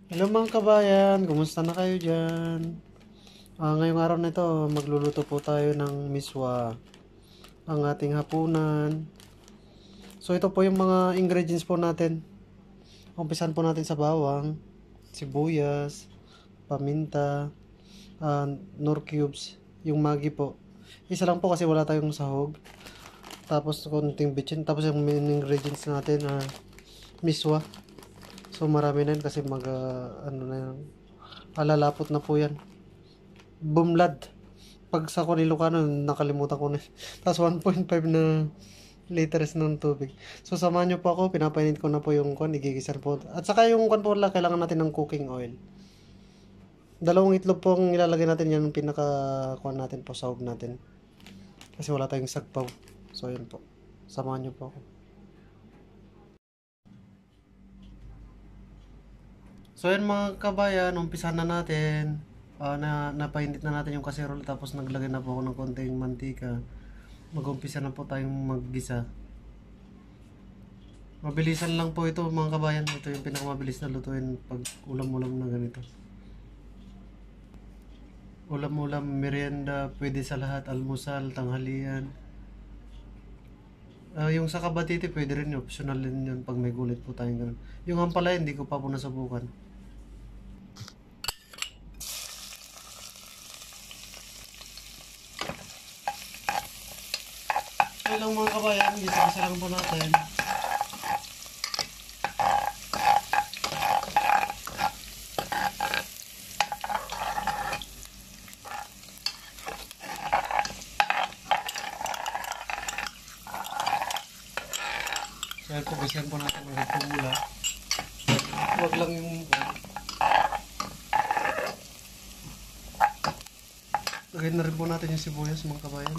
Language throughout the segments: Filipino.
Hello mga kabayan, kumusta na kayo dyan? Ngayong araw na ito, magluluto po tayo ng miswa, ang ating hapunan. So ito po yung mga ingredients po natin. Umpisan po natin sa bawang, sibuyas, paminta, nor cubes, yung Maggi po. Isa lang po kasi wala tayong sahog. Tapos konting bitchin, tapos yung main ingredients natin, miswa. So marami na yun kasi ano na yan, alalapot na po yan. Bumlad. Pag sa ko Ilocano, nakalimutan ko na. Tapos 1.5 na liters ng tubig. So samahan nyo po ako, pinapainit ko na po yung kwan, igigisan po. At saka yung kwan po lang, kailangan natin ng cooking oil. Dalawang itlog po ang ilalagay natin, yan ang pinaka kwan natin po, sahog natin. Kasi wala tayong sagpaw. So yun po. Samahan nyo po ako. So yun mga kabayan, umpisan na natin. Napainit na natin yung kaserol, tapos naglagay na po ako ng konting mantika. Mag-umpisa na po tayong maggisa. Mabilisan lang po ito mga kabayan. Ito yung pinakamabilis na lutuin pag ulam-ulam na ganito. Ulam-ulam, merienda, pwede sa lahat, almusal, tanghalian. Yung sa kabatiti, pwede rin yun. Optional din yun pag may gulit po tayong ganun. Yung ampalaya, hindi ko pa po nasubukan. So lang mga kabayan, gisa-gisa lang po natin. So yan po, gisahan po natin ng pumula. Huwag lang yung lagay na rin po natin yung sibuyas mga kabayan.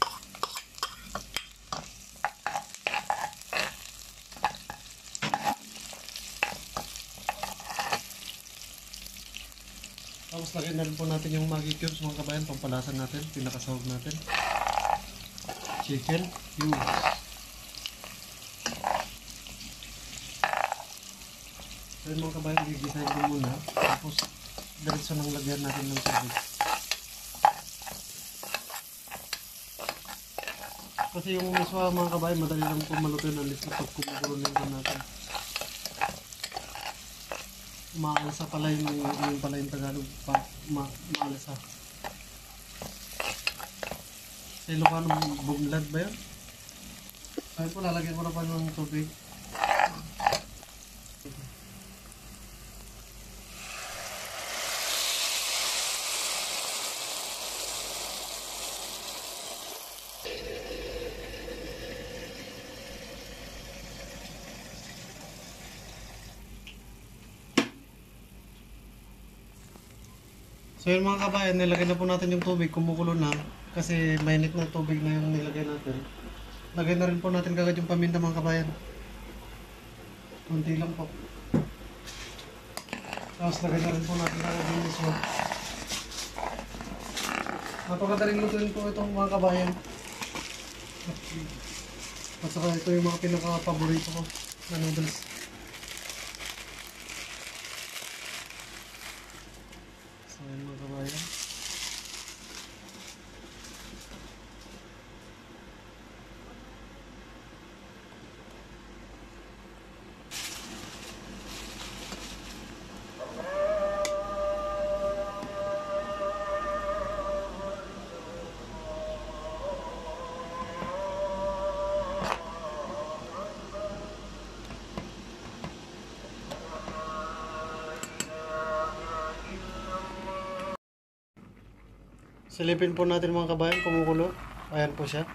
Tapos lagay na rin po natin yung Maggi cubes mga kabayan, pampalasan natin, pinakasahog natin. Chicken cubes. So yun mga kabayan, gigisahin ko muna. Tapos diretso nang lagyan natin ng tubig. Kasi yung miswa mga kabayan, madali lang po maluto yun, alis na pag kumukulo na yun natin. Maalsa pala yung pala yung Tagalog, maalsa. Sa Ilocano, bumlad ba yun? Ayun po, lalagyan ko na pa ng tubig. So yun mga kabayan, nilagay na po natin yung tubig, kumukulo na. Kasi mainit na tubig na yung nilagay natin. Lagay na rin po natin kagad yung paminta mga kabayan. Kunti lang po. Tapos lagay na rin po natin kagad yung miswa. Napakadaling lutuin po itong mga kabayan. At saka ito yung mga pinaka-paborito ko na noodles. So yun mga kabayan. Silipin po natin mga kabayan, kumukulo. Ayan po siya.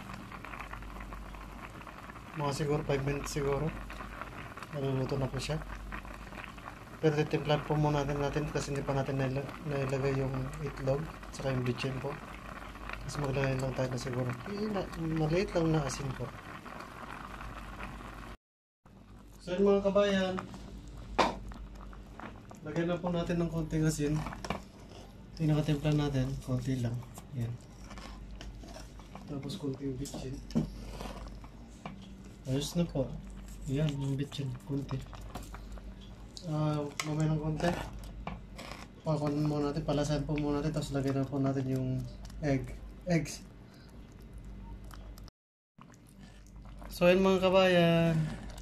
Mga siguro 5 minutes siguro. Naluluto na po siya. Pero titimplan po muna natin kasi hindi pa natin nailagay yung itlog saka yung bitchin po. Kasi maglagay lang tayo na siguro. Maliit lang na asin po. So yun mga kabayan, lagyan na po natin ng konting asin. Tinakatimplan natin, konti lang. Yan. Tapos konti yung bitchin. Ayos na po. Yan, yung bitchin, konti. Mamaya ng konti. pakunin muna natin, palasan po muna natin, tapos lagyan na po natin yung eggs. So yun mga kabayan,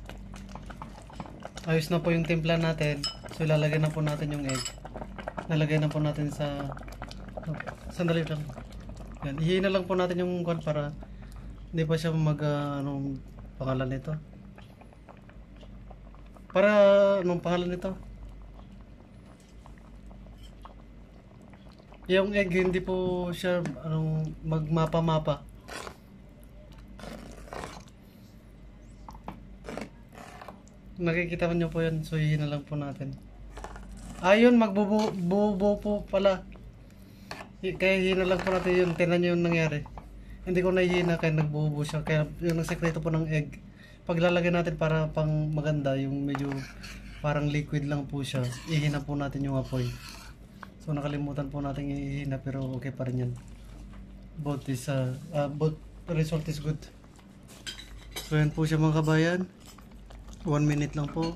ayos na po yung timpla natin. So ilalagay na po natin yung egg. Nalagay na po natin sa, sandali lang. Yan, ihihin na lang po natin yung kwan para hindi pa siya anong pangalan nito. Para anong pangalan nito? Yung egg hindi po siya magmapa-mapa. Nakikita niyo po yan, so ihihin na lang po natin. Ayun, magbubuo po pala. Kaya hihina lang po natin yun. Tingnan nyo yung nangyari. Hindi ko nahihina kaya nagbubuo siya. Kaya yung sekreto po ng egg. Paglalagay natin para pang maganda, yung medyo parang liquid lang po siya. Ihina po natin yung apoy. So nakalimutan po natin ihina pero okay pa rin yan. Both result is good. So yan po siya mga kabayan. 1 minute lang po.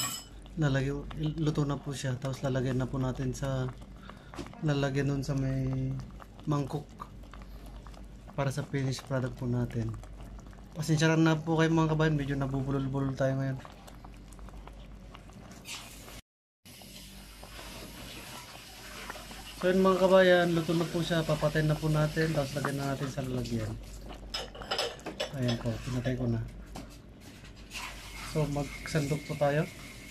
Luto na po siya, tapos lalagyan na po natin lalagyan nun sa may mangkok para sa finished product po natin. Pasensya na po kayo mga kabayan, medyo nabubulol-bulol tayo ngayon. So yun mga kabayan, luto na po siya, papatayin na po natin, tapos lagyan na natin sa lalagyan. Ayan po, pinatay ko na. So magsandok po tayo.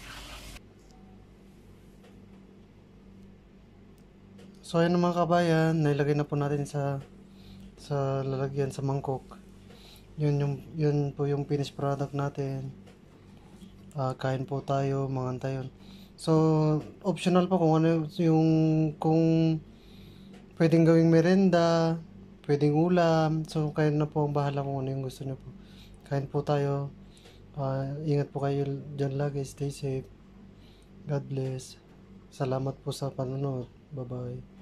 So ayun mga kabayan, nailagay na po natin sa lalagyan sa mangkok. Yun po yung finished product natin. Kain po tayo, mga tayo. So optional po kung ano kung pwedeng gawing merenda, pwedeng ulam. So kayo na po ang bahala kung ano yung gusto niyo po. Kain po tayo. Ingat po kayo dyan lagi, stay safe. God bless. Salamat po sa panonood. Bye bye.